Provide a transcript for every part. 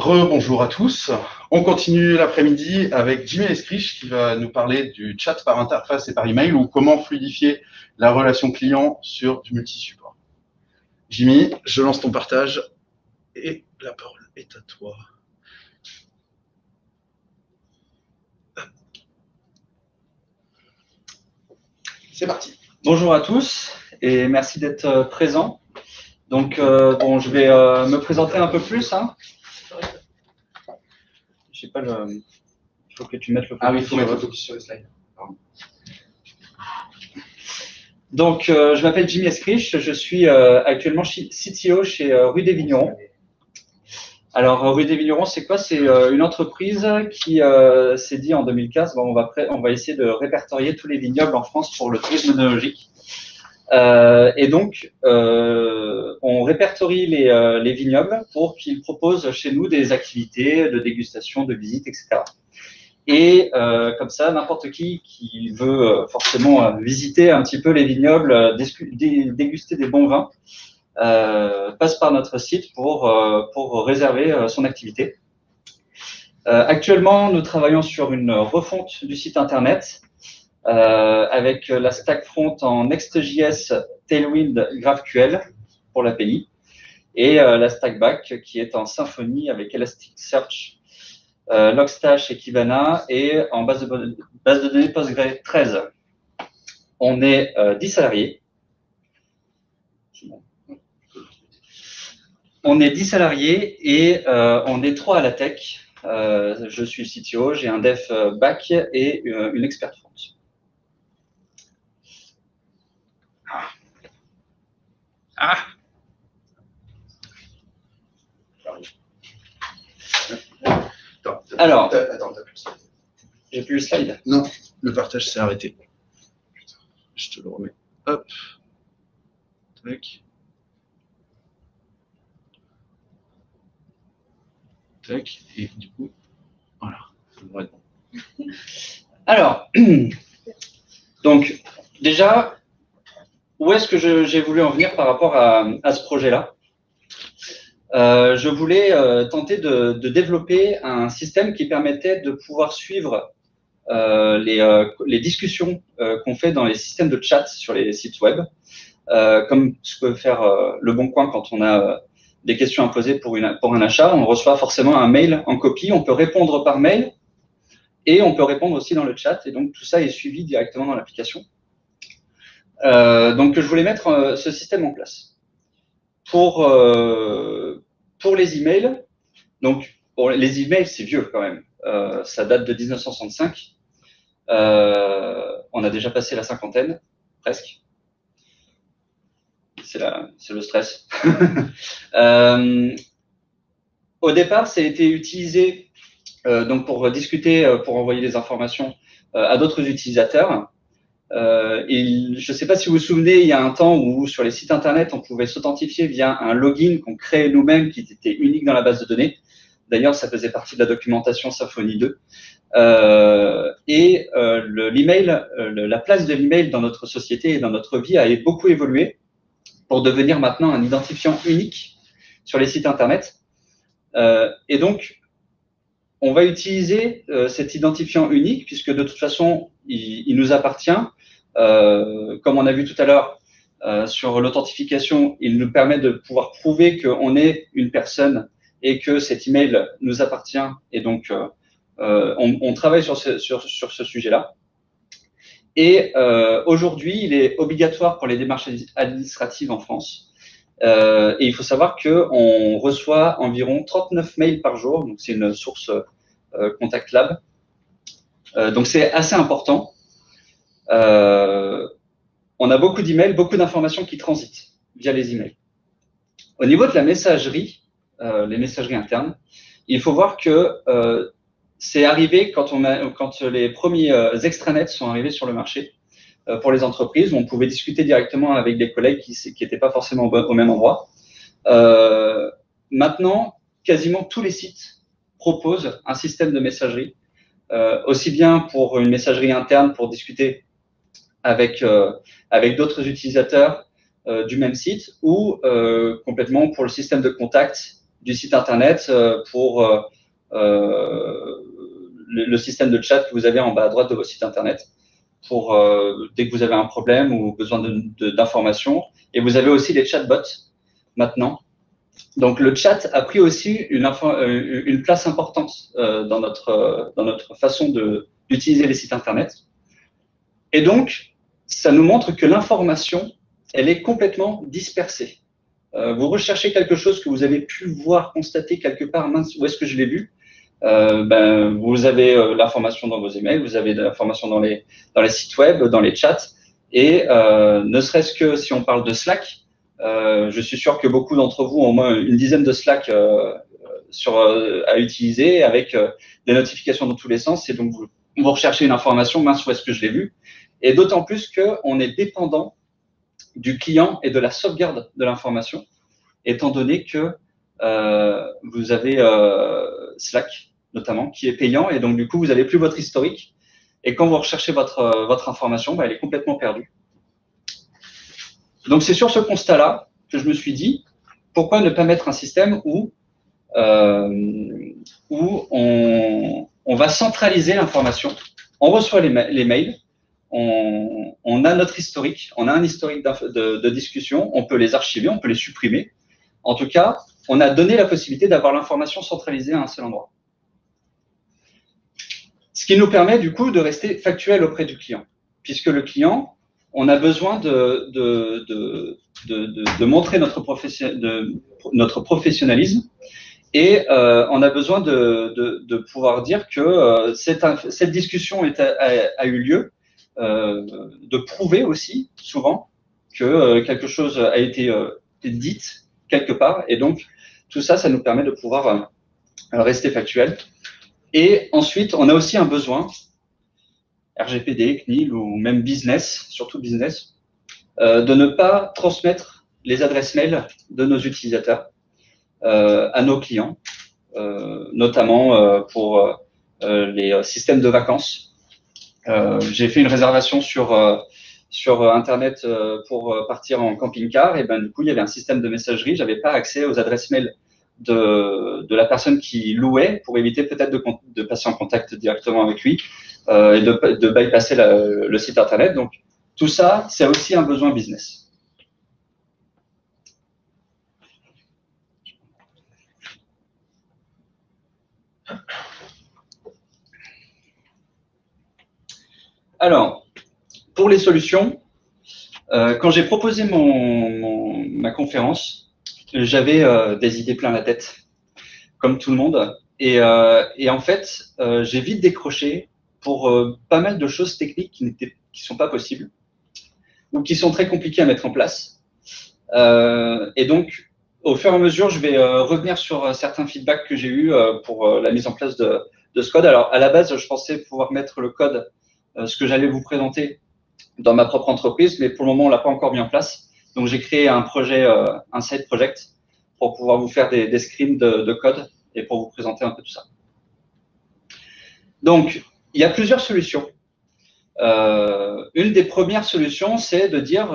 Rebonjour à tous. On continue l'après-midi avec Jimmy Escriche qui va nous parler du chat par interface et par email ou comment fluidifier la relation client sur du multi-support. Jimmy, je lance ton partage et la parole est à toi. C'est parti. Bonjour à tous et merci d'être présents. Donc, bon, je vais me présenter un peu plus. Hein. Je sais pas le. Il faut que tu mettes le focus. Ah oui, il faut mettre le focus sur le slide. Pardon. Donc, je m'appelle Jimmy Escriche. Je suis actuellement CTO chez Rue des Vignerons. Alors, Rue des Vignerons, c'est quoi? C'est une entreprise qui s'est dit en 2015, bon, on va essayer de répertorier tous les vignobles en France pour le tourisme œnologique. Et donc, on répertorie les vignobles pour qu'ils proposent chez nous des activités de dégustation, de visite, etc. Et comme ça, n'importe qui veut forcément visiter un petit peu les vignobles, déguster des bons vins, passe par notre site pour réserver son activité. Actuellement, nous travaillons sur une refonte du site internet avec la stack front en Next.js, Tailwind, GraphQL pour l'API et la stack back qui est en Symfony avec Elasticsearch, Logstash et Kibana et en base de données Postgre 13. On est 10 salariés. On est 10 salariés et on est 3 à la tech. Je suis CTO, j'ai un dev back et une experte front. Alors, attends, t'as plus le slide. J'ai plus le slide. Non, le partage s'est arrêté. Je te le remets. Hop. Tac. Tac. Et du coup, voilà. Ça devrait être bon. Alors, donc, déjà, où est-ce que j'ai voulu en venir par rapport à ce projet-là? Je voulais tenter de développer un système qui permettait de pouvoir suivre les discussions qu'on fait dans les systèmes de chat sur les sites web, comme ce que peut faire Le Bon Coin quand on a des questions à poser pour un achat. On reçoit forcément un mail en copie, on peut répondre par mail et on peut répondre aussi dans le chat. Et donc, tout ça est suivi directement dans l'application. Donc, je voulais mettre ce système en place. Pour les emails, donc pour les emails, c'est vieux quand même. Ça date de 1965. On a déjà passé la cinquantaine, presque. C'est le stress. Au départ, ça a été utilisé donc pour discuter, pour envoyer des informations à d'autres utilisateurs. Et je ne sais pas si vous vous souvenez, il y a un temps où sur les sites internet, on pouvait s'authentifier via un login qu'on créait nous-mêmes qui était unique dans la base de données. D'ailleurs, ça faisait partie de la documentation Symfony 2. L'email, la place de l'email dans notre société et dans notre vie a beaucoup évolué pour devenir maintenant un identifiant unique sur les sites internet. Et donc, on va utiliser cet identifiant unique puisque de toute façon, il nous appartient. Comme on a vu tout à l'heure sur l'authentification, il nous permet de pouvoir prouver qu'on est une personne et que cet email nous appartient. Et donc, on travaille sur ce sujet-là. Et aujourd'hui, il est obligatoire pour les démarches administratives en France. Et il faut savoir qu'on reçoit environ 39 mails par jour. Donc, c'est une source Contact Lab. Donc, c'est assez important. On a beaucoup d'emails, beaucoup d'informations qui transitent via les emails. Au niveau de la messagerie, les messageries internes, il faut voir que c'est arrivé quand les premiers extranets sont arrivés sur le marché pour les entreprises, où on pouvait discuter directement avec des collègues qui n'étaient pas forcément au même endroit. Maintenant, quasiment tous les sites proposent un système de messagerie, aussi bien pour une messagerie interne pour discuter avec d'autres utilisateurs du même site ou complètement pour le système de contact du site internet pour le système de chat que vous avez en bas à droite de votre site internet pour dès que vous avez un problème ou besoin d'informations. Et vous avez aussi les chatbots maintenant. Donc le chat a pris aussi une place importante dans notre façon d'utiliser les sites internet. Et donc, ça nous montre que l'information, elle est complètement dispersée. Vous recherchez quelque chose que vous avez pu voir, constater quelque part, mince, où est-ce que je l'ai vu? Vous avez l'information dans vos emails, vous avez de l'information dans les sites web, dans les chats, et ne serait-ce que si on parle de Slack, je suis sûr que beaucoup d'entre vous ont au moins une dizaine de Slack à utiliser avec des notifications dans tous les sens, et donc vous recherchez une information, mince, où est-ce que je l'ai vu? Et d'autant plus qu'on est dépendant du client et de la sauvegarde de l'information, étant donné que vous avez Slack, notamment, qui est payant, et donc du coup, vous n'avez plus votre historique. Et quand vous recherchez votre information, elle est complètement perdue. Donc, c'est sur ce constat-là que je me suis dit, pourquoi ne pas mettre un système où on va centraliser l'information. On reçoit les mails, on a notre historique, on a un historique de discussion, on peut les archiver, on peut les supprimer. En tout cas, on a donné la possibilité d'avoir l'information centralisée à un seul endroit. Ce qui nous permet du coup de rester factuel auprès du client, puisque le client, on a besoin de montrer notre professionnalisme et on a besoin de pouvoir dire que cette discussion a eu lieu, de prouver aussi souvent que quelque chose a été dit quelque part, et donc tout ça, ça nous permet de pouvoir rester factuel. Et ensuite, on a aussi un besoin, RGPD, CNIL ou même business, surtout business, de ne pas transmettre les adresses mail de nos utilisateurs à nos clients, notamment pour les systèmes de vacances. J'ai fait une réservation sur Internet pour partir en camping-car, et ben du coup, il y avait un système de messagerie, j'avais pas accès aux adresses mail de la personne qui louait pour éviter peut-être de passer en contact directement avec lui et de bypasser le site internet. Donc, tout ça, c'est aussi un besoin business. Alors, pour les solutions, quand j'ai proposé ma conférence, j'avais des idées plein la tête, comme tout le monde. Et en fait, j'ai vite décroché pour pas mal de choses techniques qui sont pas possibles ou qui sont très compliquées à mettre en place. Et donc, au fur et à mesure, je vais revenir sur certains feedbacks que j'ai eus pour la mise en place de ce code. Alors, à la base, je pensais pouvoir mettre le code, ce que j'allais vous présenter, dans ma propre entreprise, mais pour le moment, on l'a pas encore mis en place. Donc, j'ai créé un projet, un side project, pour pouvoir vous faire des screens de code et pour vous présenter un peu tout ça. Donc, il y a plusieurs solutions. Une des premières solutions, c'est de dire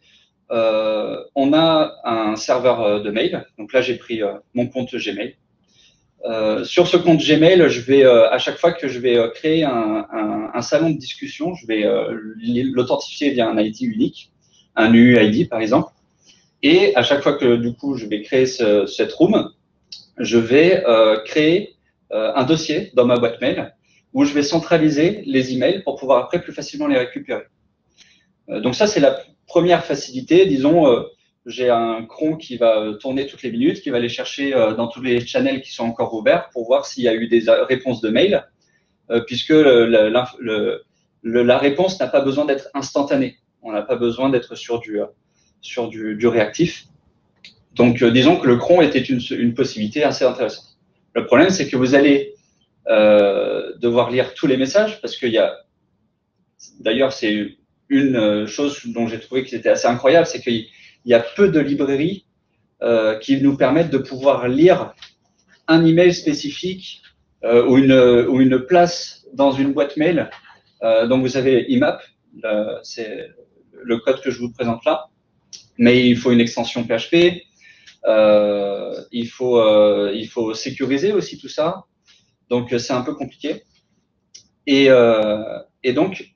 on a un serveur de mail. Donc là, j'ai pris mon compte Gmail. Sur ce compte Gmail, je vais à chaque fois que je vais créer un salon de discussion, je vais l'authentifier via un ID unique, un UUID par exemple. Et à chaque fois que du coup je vais créer cette room, je vais créer un dossier dans ma boîte mail où je vais centraliser les emails pour pouvoir après plus facilement les récupérer. Donc ça, c'est la première facilité. Disons, j'ai un cron qui va tourner toutes les minutes, qui va aller chercher dans tous les channels qui sont encore ouverts pour voir s'il y a eu des réponses de mail, puisque la réponse n'a pas besoin d'être instantanée. On n'a pas besoin d'être sur du réactif. Donc, disons que le cron était une possibilité assez intéressante. Le problème, c'est que vous allez devoir lire tous les messages, parce qu'il y a, d'ailleurs, c'est une chose dont j'ai trouvé que c'était assez incroyable, c'est qu'il y a peu de librairies qui nous permettent de pouvoir lire un email spécifique ou une place dans une boîte mail. Donc, vous avez IMAP, c'est le code que je vous présente là, mais il faut une extension PHP. Il faut sécuriser aussi tout ça. Donc, c'est un peu compliqué. Et donc,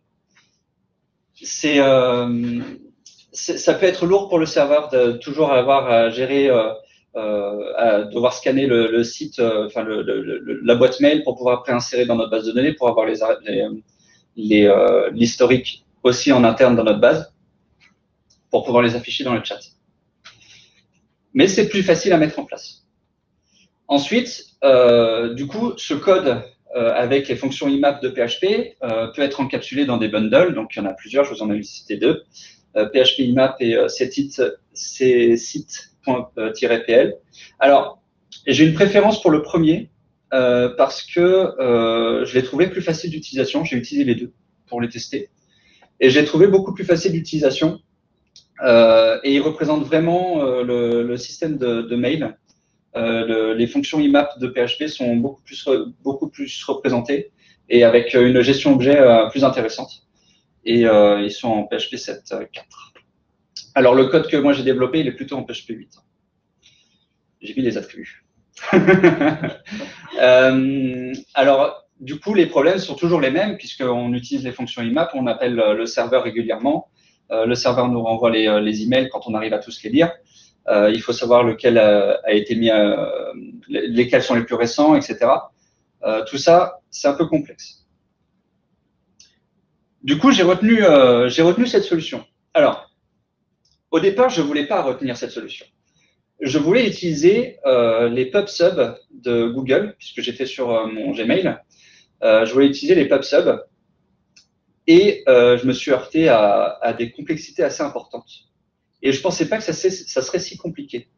ça peut être lourd pour le serveur de toujours avoir à gérer, à devoir scanner le site, enfin la boîte mail pour pouvoir préinsérer dans notre base de données, pour avoir l'historique aussi en interne dans notre base, pour pouvoir les afficher dans le chat. Mais c'est plus facile à mettre en place. Ensuite, du coup, ce code avec les fonctions IMAP de PHP peut être encapsulé dans des bundles. Donc, il y en a plusieurs, je vous en ai cité deux. PHP IMAP et site.pl. Alors, j'ai une préférence pour le premier parce que je l'ai trouvé plus facile d'utilisation. J'ai utilisé les deux pour les tester. Et j'ai trouvé beaucoup plus facile d'utilisation. Et il représente vraiment le système de mail. Les fonctions IMAP de PHP sont beaucoup plus représentées et avec une gestion objet plus intéressante. Et ils sont en PHP 7.4. Alors, le code que moi j'ai développé, il est plutôt en PHP 8. J'ai mis les attributs. Alors, du coup, les problèmes sont toujours les mêmes puisqu'on utilise les fonctions IMAP, on appelle le serveur régulièrement. Le serveur nous renvoie les emails quand on arrive à tous les lire. Il faut savoir lequel a été mis, lesquels sont les plus récents, etc. Tout ça, c'est un peu complexe. Du coup, j'ai retenu cette solution. Alors, au départ, je ne voulais pas retenir cette solution. Je voulais utiliser les PubSub de Google, puisque j'étais sur mon Gmail. Je voulais utiliser les PubSub et je me suis heurté à des complexités assez importantes. Et je ne pensais pas que ça serait si compliqué.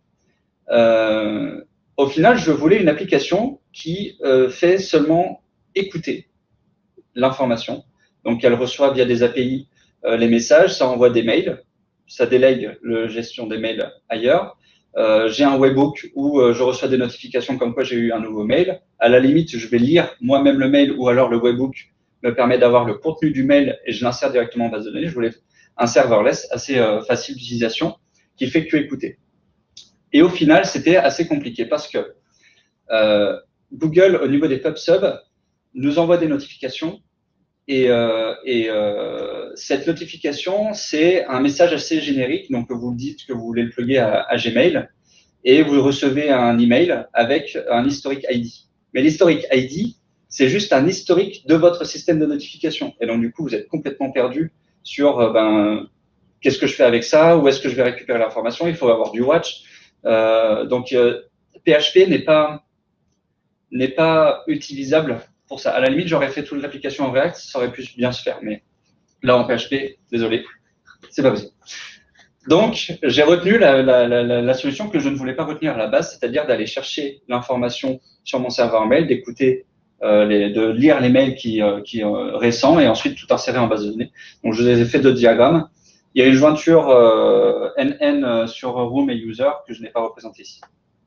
Au final, je voulais une application qui fait seulement écouter l'information. Donc, elle reçoit via des API les messages, ça envoie des mails, ça délègue la gestion des mails ailleurs. J'ai un webhook où je reçois des notifications comme quoi j'ai eu un nouveau mail. À la limite, je vais lire moi-même le mail ou alors le webhook me permet d'avoir le contenu du mail et je l'insère directement en base de données. Je voulais un serverless assez facile d'utilisation qui fait que écouter. Et au final, c'était assez compliqué parce que Google, au niveau des PubSub, nous envoie des notifications et cette notification, c'est un message assez générique. Donc, vous dites que vous voulez le plugger à Gmail et vous recevez un email avec un historique ID. Mais l'historique ID, c'est juste un historique de votre système de notification. Et donc, du coup, vous êtes complètement perdu sur qu'est-ce que je fais avec ça, où est-ce que je vais récupérer l'information. Il faut avoir du watch. Donc, PHP n'est pas utilisable pour ça. À la limite, j'aurais fait toute l'application en React, ça aurait pu bien se faire. Mais là, en PHP, désolé, c'est pas possible. Donc, j'ai retenu la solution que je ne voulais pas retenir à la base, c'est-à-dire d'aller chercher l'information sur mon serveur mail, d'écouter, de lire les mails qui récents et ensuite tout insérer en base de données. Donc, je vous ai fait deux diagrammes. Il y a une jointure NN sur Room et User que je n'ai pas représenté ici.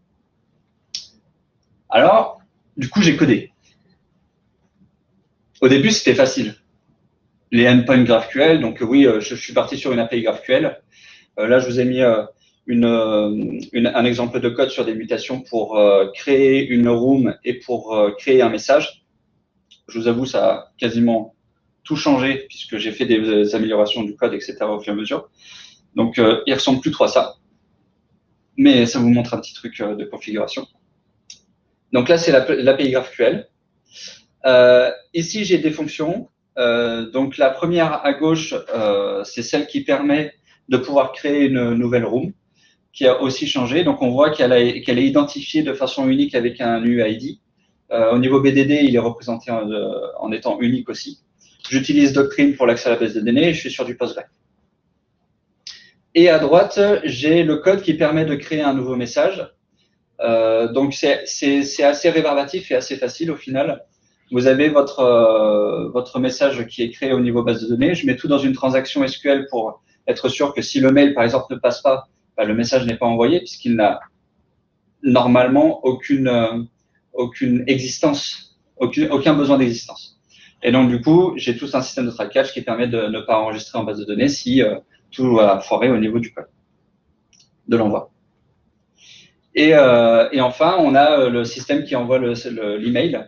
Alors, du coup, j'ai codé. Au début, c'était facile. Les endpoints GraphQL, donc oui, je suis parti sur une API GraphQL. Là, je vous ai mis un exemple de code sur des mutations pour créer une room et pour créer un message. Je vous avoue, ça a quasiment tout changé puisque j'ai fait des améliorations du code, etc. au fur et à mesure. Donc, il ressemble plus trop à ça. Mais ça vous montre un petit truc de configuration. Donc là, c'est l'API GraphQL. Ici, j'ai des fonctions. Donc, la première à gauche, c'est celle qui permet de pouvoir créer une nouvelle room, qui a aussi changé. Donc, on voit qu'elle est identifiée de façon unique avec un UID. Au niveau BDD, il est représenté en étant unique aussi. J'utilise Doctrine pour l'accès à la base de données et je suis sur du Postgre. Et à droite, j'ai le code qui permet de créer un nouveau message. Donc, c'est assez rébarbatif et assez facile au final. Vous avez votre message qui est créé au niveau base de données. Je mets tout dans une transaction SQL pour être sûr que si le mail, par exemple, ne passe pas, le message n'est pas envoyé puisqu'il n'a normalement aucun besoin d'existence. Et donc, du coup, j'ai tout un système de trackage qui permet de ne pas enregistrer en base de données si tout a foiré au niveau du code de l'envoi. Et enfin, on a le système qui envoie l'email,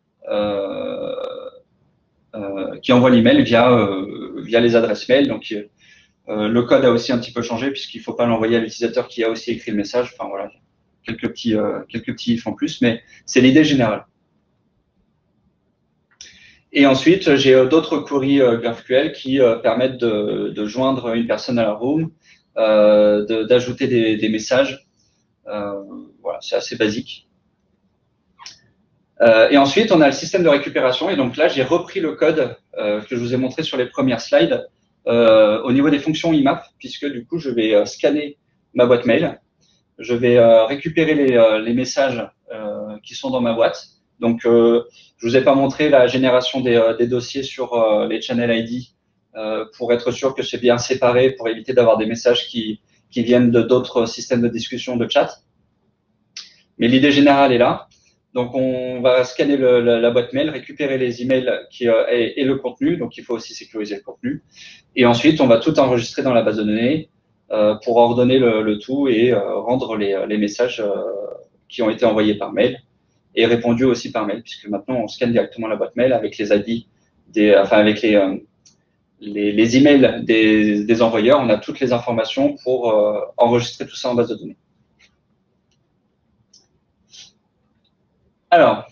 via les adresses mail. Donc, le code a aussi un petit peu changé puisqu'il ne faut pas l'envoyer à l'utilisateur qui a aussi écrit le message. Enfin voilà, quelques petits ifs en plus, mais c'est l'idée générale. Et ensuite, j'ai d'autres queries GraphQL qui permettent de joindre une personne à la room, d'ajouter des messages. Voilà, c'est assez basique. Et ensuite, on a le système de récupération. Et donc là, j'ai repris le code que je vous ai montré sur les premières slides au niveau des fonctions IMAP, puisque du coup, je vais scanner ma boîte mail. Je vais récupérer les messages qui sont dans ma boîte. Donc, je vous ai pas montré la génération des dossiers sur les channel ID pour être sûr que c'est bien séparé, pour éviter d'avoir des messages qui viennent d'autres systèmes de discussion de chat. Mais l'idée générale est là. Donc, on va scanner la boîte mail, récupérer les emails et le contenu. Donc, il faut aussi sécuriser le contenu. Et ensuite, on va tout enregistrer dans la base de données pour ordonner le tout et rendre les messages qui ont été envoyés par mail et répondus aussi par mail, puisque maintenant, on scanne directement la boîte mail avec les ID, avec les emails des envoyeurs. On a toutes les informations pour enregistrer tout ça en base de données. Alors,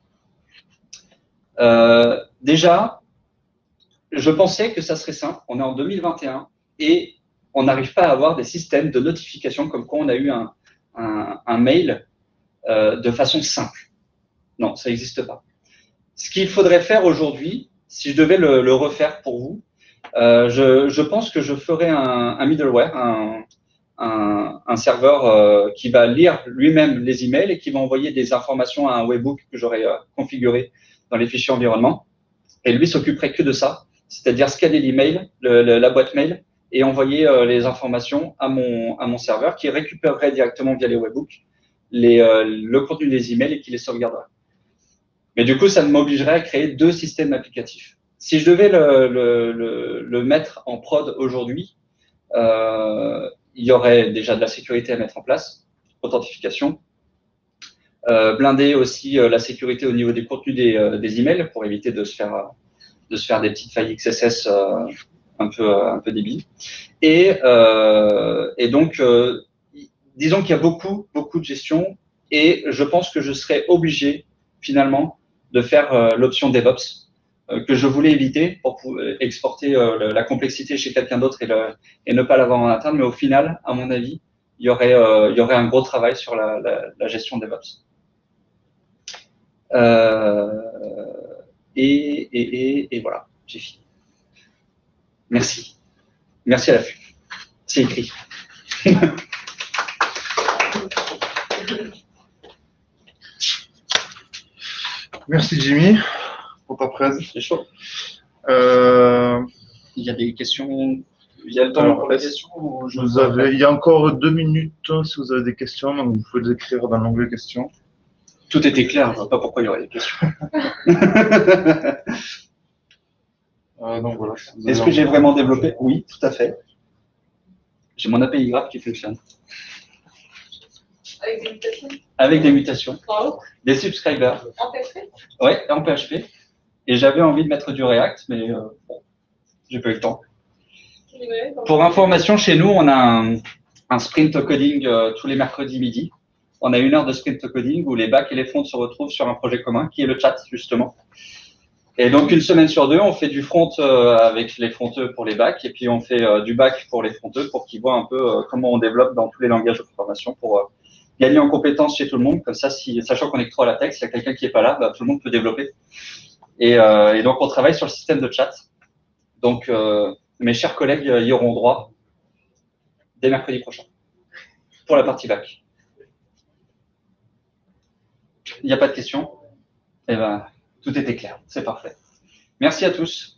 déjà, je pensais que ça serait simple. On est en 2021 et on n'arrive pas à avoir des systèmes de notification comme quand on a eu un mail de façon simple. Non, ça n'existe pas. Ce qu'il faudrait faire aujourd'hui, si je devais le refaire pour vous, je pense que je ferais un middleware, un serveur qui va lire lui-même les emails et qui va envoyer des informations à un webhook que j'aurais configuré dans les fichiers environnement. Et lui s'occuperait que de ça, c'est-à-dire scanner l'email, la boîte mail et envoyer les informations à mon serveur qui récupérerait directement via les webhooks le contenu des emails et qui les sauvegarderait. Mais du coup, ça m'obligerait à créer deux systèmes applicatifs. Si je devais le mettre en prod aujourd'hui, il y aurait déjà de la sécurité à mettre en place, authentification, blinder aussi la sécurité au niveau des contenus des emails pour éviter de se faire des petites failles XSS un peu débiles. Et donc, disons qu'il y a beaucoup de gestion et je pense que je serais obligé finalement de faire l'option DevOps que je voulais éviter pour exporter la complexité chez quelqu'un d'autre et ne pas l'avoir en interne. Mais au final, à mon avis, il y aurait un gros travail sur la gestion DevOps. Et voilà, j'ai fini. Merci. Merci à l'affût. C'est écrit. Merci Jimmy pour ta presse. C'est chaud. Il y a des questions. Il y a le temps pour les questions. Il y a encore 2 minutes si vous avez des questions, donc vous pouvez les écrire dans l'onglet questions. Tout était clair, je ne vois pas pourquoi il y aurait des questions. Donc voilà. Est-ce que j'ai vraiment développé? Oui, tout à fait. J'ai mon API Graph qui fonctionne. Avec des mutations? Avec des mutations. Wow. Des subscribers. En PHP? Oui, en PHP. Et j'avais envie de mettre du React, mais bon, j'ai pas eu le temps. Pour information, chez nous, on a un sprint coding tous les mercredis midi. On a 1 heure de sprint coding où les backs et les fronts se retrouvent sur un projet commun qui est le chat, justement. Et donc, 1 semaine sur 2, on fait du front avec les fronteux pour les backs et puis on fait du back pour les fronteux pour qu'ils voient un peu comment on développe dans tous les langages de programmation pour gagner en compétences chez tout le monde. Comme ça, sachant qu'on est que 3 à la tech, s'il y a quelqu'un qui n'est pas là, bah, tout le monde peut développer. Et donc, on travaille sur le système de chat. Donc, mes chers collègues y auront droit dès mercredi prochain pour la partie back. Il n'y a pas de questions? Eh ben, tout était clair. C'est parfait. Merci à tous.